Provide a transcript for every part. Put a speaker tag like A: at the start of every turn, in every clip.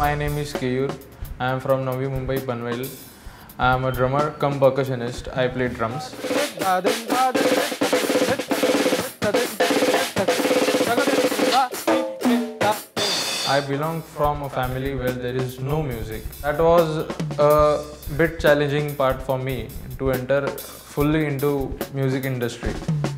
A: My name is Keyur. I am from Navi Mumbai, Panvel. I am a drummer cum percussionist. I play drums. I belong from a family where there is no music. That was a bit challenging part for me to enter fully into music industry.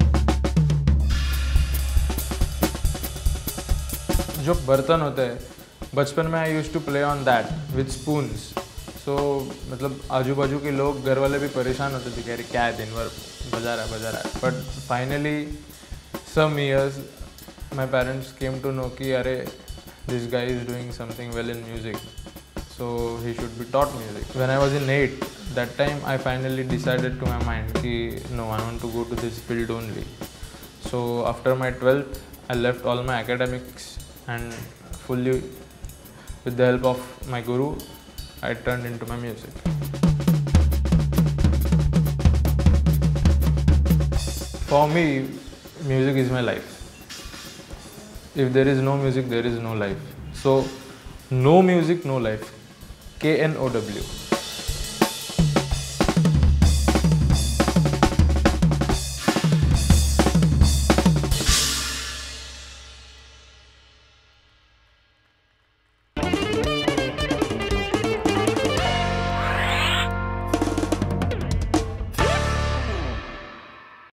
A: जो बर्तन होते हैं बचपन में I use to play on that with spoons. So मतलब आजू बाजू के लोग घर वाले भी परेशान होते थे कि अरे क्या है दिन भर बजा रहा है. But finally some years my parents came to know कि अरे this guy is doing something well in music, so he should be taught music. When I was in 8, that time I finally decided to my mind कि no, I want to go to this field only. So after my 12th I left all my academics and fully with the help of my guru I turned into my music. For me, music is my life. If there is no music, there is no life. So no music, no life. KNOW.